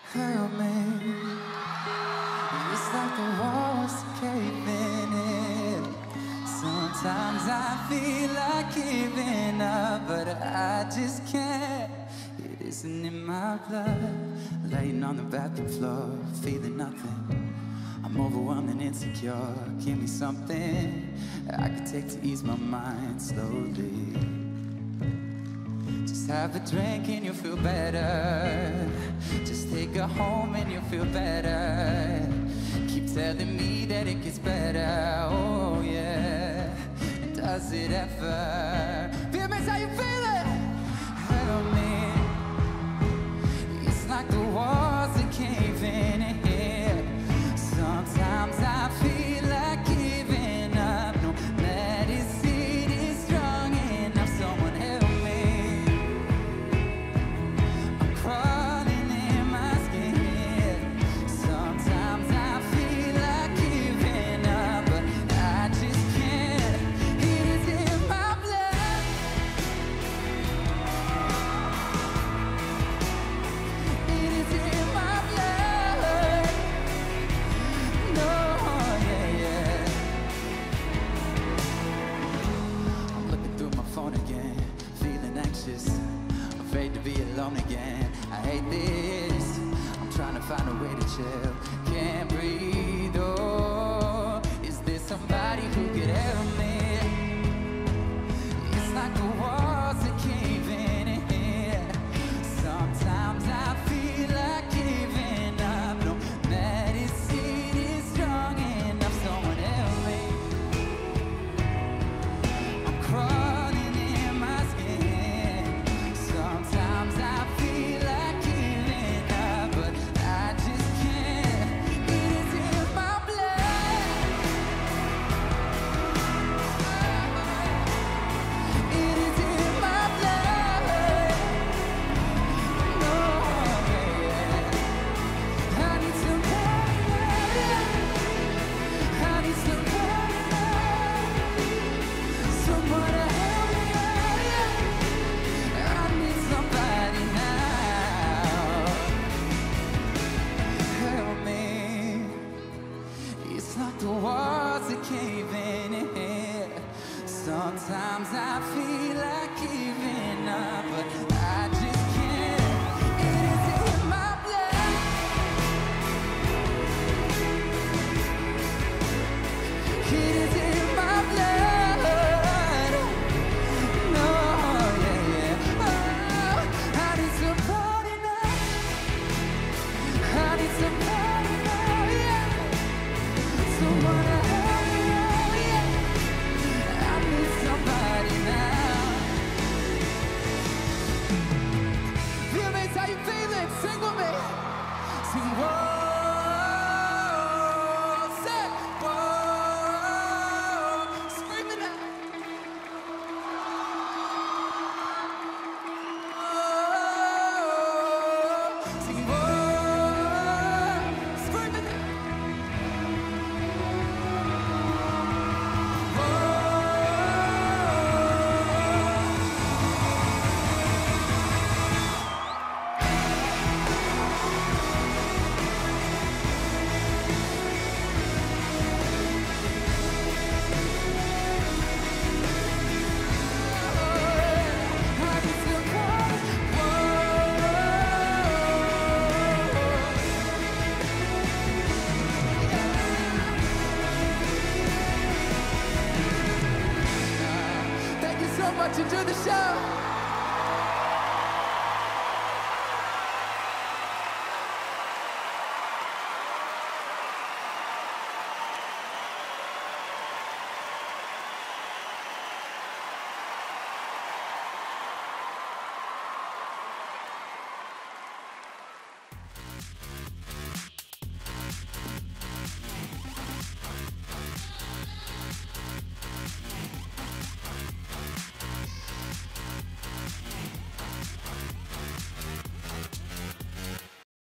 Help me. It's like the walls caving in. Sometimes I feel like giving up, but I just can't. It isn't in my blood. Laying on the bathroom floor, feeling nothing. I'm overwhelmed and insecure. Give me something I could take to ease my mind slowly. Just have a drink and you'll feel better. Just take her home and you'll feel better. Keep telling me that it gets better. Oh yeah, does it ever? VMS, how you feeling? Help me. It's like the walls are caving in here. Sometimes I feel like giving up. No medicine is strong enough. Someone help me. I'm crawling in my skin. Sometimes I feel like giving up, but I just can't. It is in my blood. It is in my blood. No, yeah, yeah. I'm looking through my phone again, feeling anxious, afraid to be alone again. I hate this. I'm trying to find a way to chill. Can't breathe. Oh, is there somebody who could help me? It's like the walls are caving in here. Sometimes I feel like giving up. No medicine is strong enough. Someone help me. I'm crawling in my skin. Sometimes I feel like giving up, but I just can't. It is in my blood. It is in my blood. No, yeah. I need somebody. I need somebody. Someone to help me. I need somebody now. Help me. It's like the walls are caving in here. Sometimes I feel like giving up, but I just can't. It is in my blood. It is in my blood. No, yeah, yeah. Oh, I need somebody now. I need somebody now, yeah. Someone to help me, oh, yeah. I need somebody now. VMAs, how you feeling? Sing with me. Sing, whoa. Say, whoa. Scream it out. Whoa. Sing, whoa. Scream it out. Thank you so much. Enjoy the show.